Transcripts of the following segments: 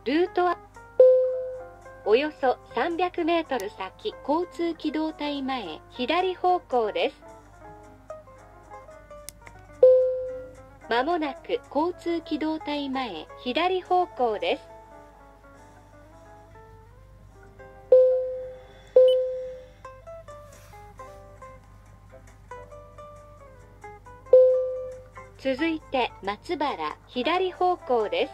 ルートはおよそ300メートル先、交通機動隊前、左方向です。まもなく交通機動隊前、左方向です。続いて松原、左方向です。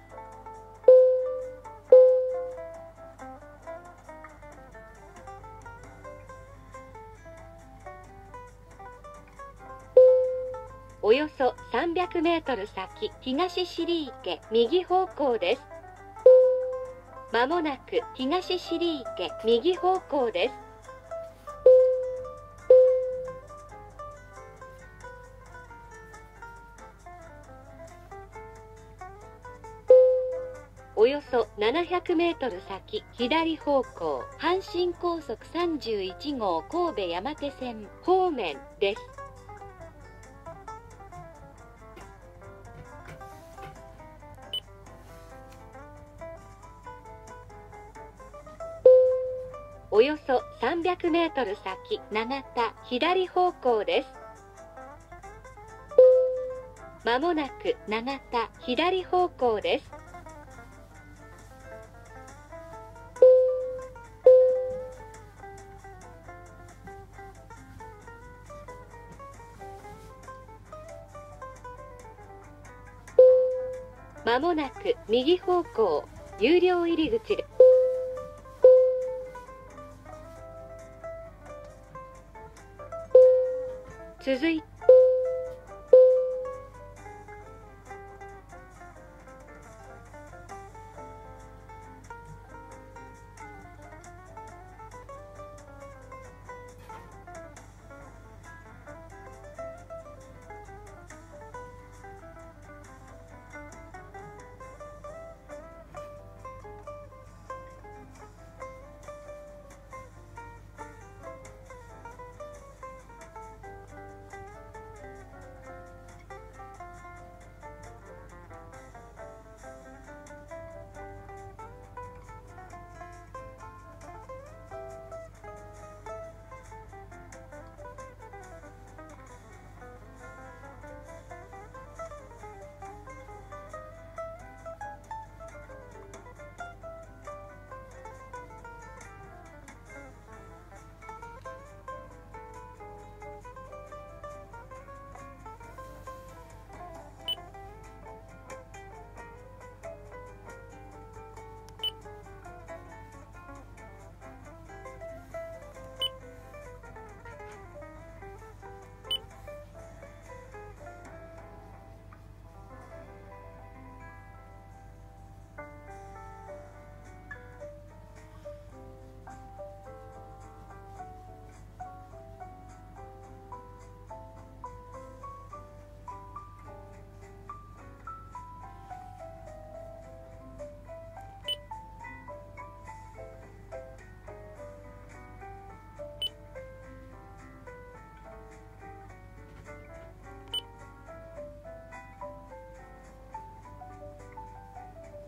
およそ300メートル先、東尻池、右方向です。まもなく東尻池、右方向です。およそ700メートル先、左方向、阪神高速31号神戸山手線方面です。およそ300メートル先、長田、左方向です。まもなく長田、左方向です。まもなく右方向、有料入り口です。続いて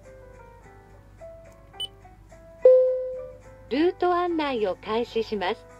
ルート案内を開始します。